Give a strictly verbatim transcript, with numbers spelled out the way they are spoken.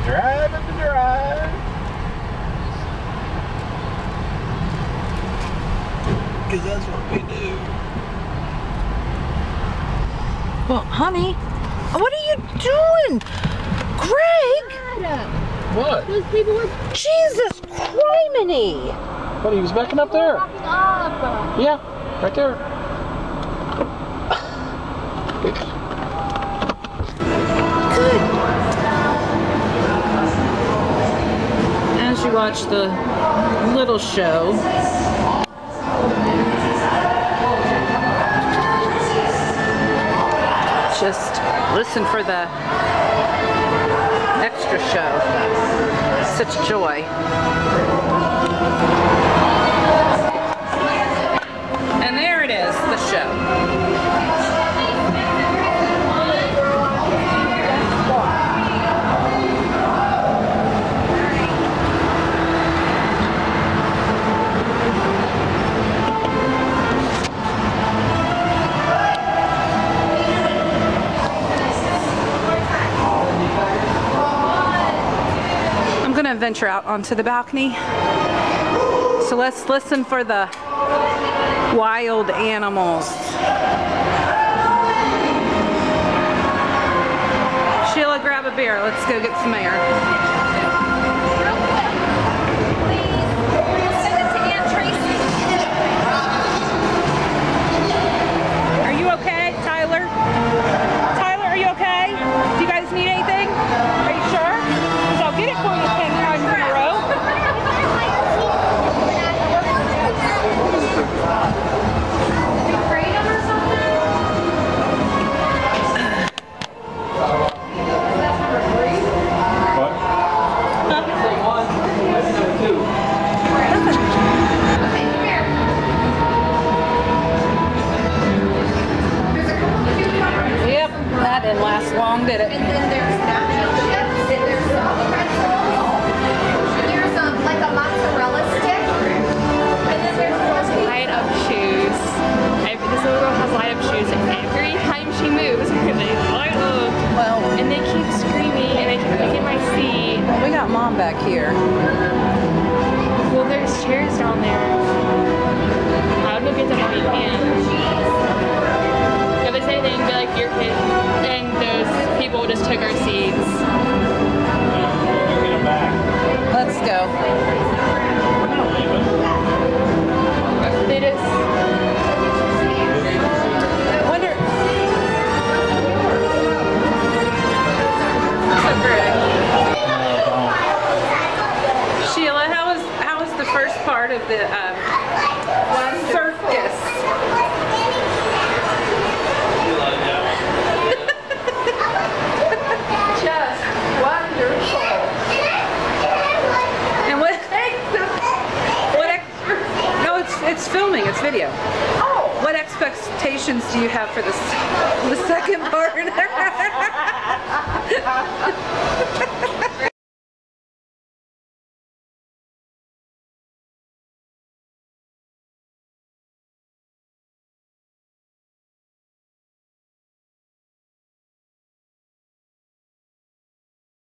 Driving to drive. Because that's what we do. Well, honey, what are you doing? Greg! What? Those people were... Jesus criminy! What, he was backing up there? Up. Yeah, right there. Good. As you watch the little show, just listen for the extra show. Such joy. And there it is, the show. Venture out onto the balcony. So let's listen for the wild animals. Sheila, grab a beer. Let's go get some air. Are you okay, Tyler? Tyler, are you okay? Do you guys need anything? Are you sure? Because I'll get it for you ten times in a row. You afraid of or something? What? Yep, that didn't last long, did it? And then there's nacho chips, and there's some pretzel, there's um, like a mozzarella stick, and then there's roasted Light up shoes. Every, this little girl has light up shoes every time she moves. They light up. Well, And they keep screaming and they keep kicking my seat. we got Mom back here. Well, there's chairs down there. I don't know if you get them on your hands. If they say anything, be like, your kid. And those people just took our seats. Let's go. They just. Wonder. So Greg. Sheila, how was how was the first part of the um, circus? Just wonderful. And what? What extra? No, it's it's filming. It's video. Oh. What expectations do you have for this the second part?